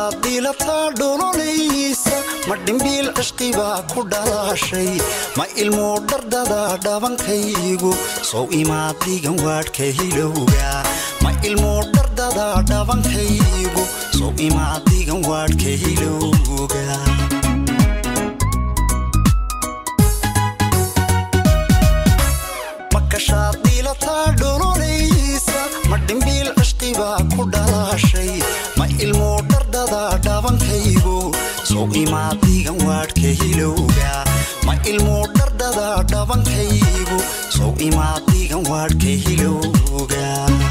shaadila taadhololeysa ma dhimbiil cishqiba ku dhalashay ma ilmo dhardada dhabankaygu soo imaadigan waadhka hilowga ma ilmo dhardada dhabankaygu soo imaadigan waadhka hilowga shaadila taadhololeysa ma dhimbiil cishqiba ku dhalashay ma ilmo dhardada dhabankaygu soo imaadigan waadhka hilowga ma ilmo dhardada dhabankaygu soo imaadigan waadhka hilowga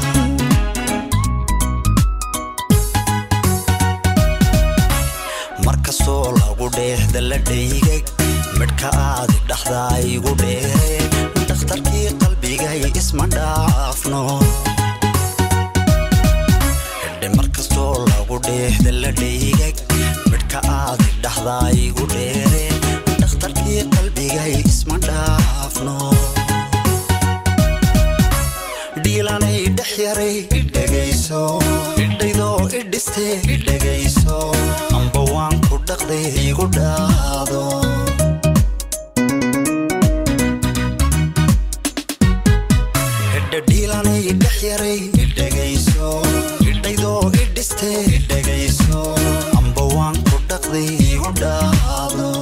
markastoo lagu dheehda la dhaygay midhka aadi dhaxda igu dheere dhakhtarkii qalbigay isma dhaafno hidhe markastoo lagu dheehda la dhaygay midhka aadi dhaxda igu dheere dhakhtarkii qalbigay isma dhaafno dhiilanay dhex yaray idhegayso idhaydoo idhistee idhegayso amba waan ku dhaqday igu dhaado dhiilanay dhex yaray idhegayso idhaydoo idhistee idhegayso amba waan ku dhaqday igu dhaado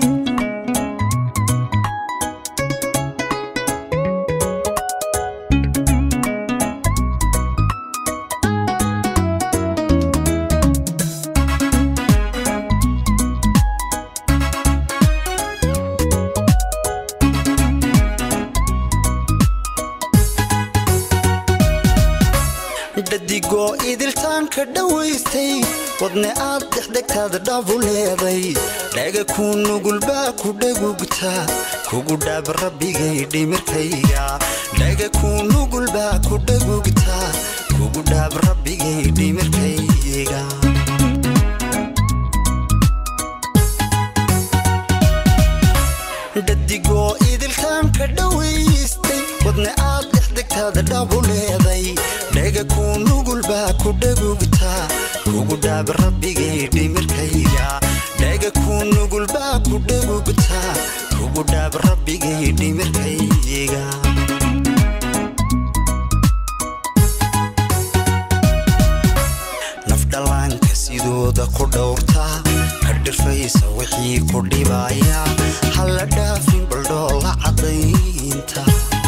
dadigoo idiltaanka dhawaystay wadne aad dexdegtaada dhabu leeday dhaga ku nugulbaa ku dhagugta kugu dhaab rabbigay dhimirkayga dhaga ku nugulbaa ku dhagugta kugu dhaab rabbigay dhimirkayga dadigoo idiltaanka dhawaystay wadne aad dexdegtaada dhabu leeday dhaga ku nugulbaa ku dhagugta kugu dhaab rabbigay dhimirkayga dhaga ku nugulbaa ku dhagugta kugu dhaab rabbigay dhimirkayga nafdhalaanka sidooda ku dhowrta ka dhirfaysa wixii ku dhibaya hala dhaafin baldhoola cadaynta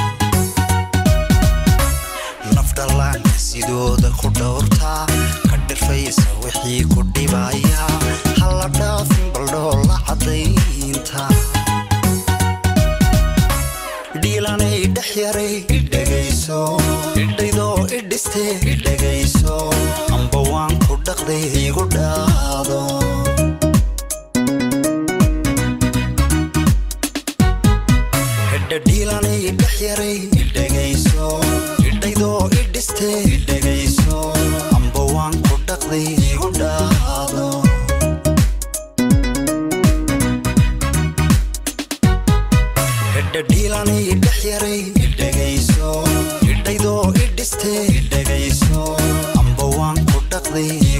nafdhalaanka sidooda ku dhowrta ka dhirfaysa wixii ku dhibaya hala dhaafin baldhoola cadaynta dhiilanay dhex yaray idhegayso idhaydoo idhistee idhegayso amba waan ku dhaqday igu dhaado hidhe dhiilanay dhex yaray idhegayso idhaydoo idhistee idhegayso amba waan ku dhaqday igu dhaado hidhe dhiilanay dhex yaray idhegayso idhaydoo idhistee idhegayso amba waan ku dhaqday